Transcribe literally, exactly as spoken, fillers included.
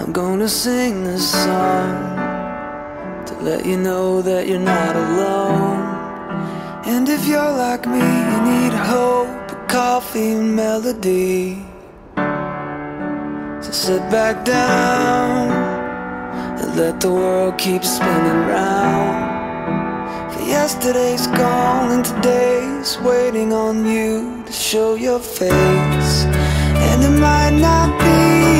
I'm gonna sing this song to let you know that you're not alone. And if you're like me, you need hope, a coffee and melody. So sit back down and let the world keep spinning round. For yesterday's gone and today's waiting on you to show your face. And it might not be